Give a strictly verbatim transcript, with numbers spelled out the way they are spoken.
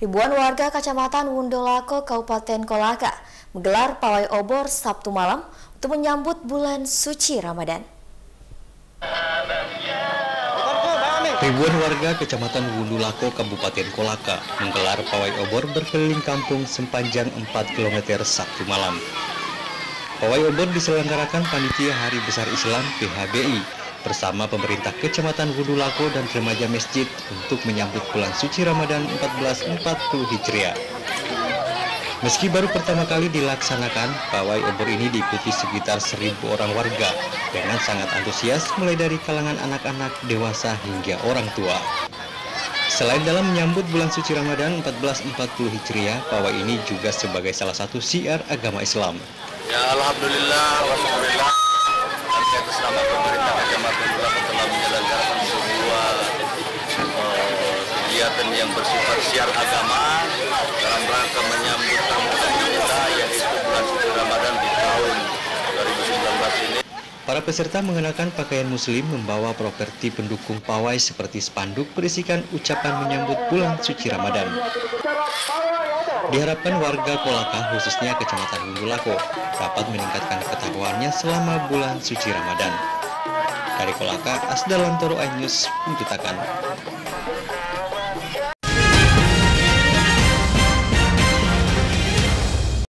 Ribuan warga Kecamatan Wundolako, Kabupaten Kolaka menggelar pawai obor Sabtu malam untuk menyambut bulan suci Ramadan. Ribuan warga Kecamatan Wundolako, Kabupaten Kolaka menggelar pawai obor berkeliling kampung sepanjang empat kilometer Sabtu malam. Pawai obor diselenggarakan Panitia Hari Besar Islam P H B I bersama pemerintah Kecamatan Wundolako dan remaja masjid untuk menyambut bulan suci Ramadan seribu empat ratus empat puluh Hijriah. Meski baru pertama kali dilaksanakan, pawai obor ini diikuti sekitar seribu orang warga dengan sangat antusias, mulai dari kalangan anak-anak, dewasa hingga orang tua. Selain dalam menyambut bulan suci Ramadan seribu empat ratus empat puluh Hijriah, pawai ini juga sebagai salah satu syiar agama Islam. Ya alhamdulillah, alhamdulillah. Atas nama pemerintah Kecamatan Wundolako telah menyelenggarakan sebuah uh, kegiatan yang bersifat syiar agama dalam rangka menyambut tamu kita, yaitu bulan suci Ramadan di tahun dua ribu sembilan belas ini. Para peserta mengenakan pakaian muslim, membawa properti pendukung pawai seperti spanduk berisikan ucapan menyambut bulan suci Ramadan. Diharapkan warga Kolaka, khususnya Kecamatan Wundolako, dapat meningkatkan ketakwanya selama bulan suci Ramadan. Dari Kolaka, Asdalantoro iNews memberitakan.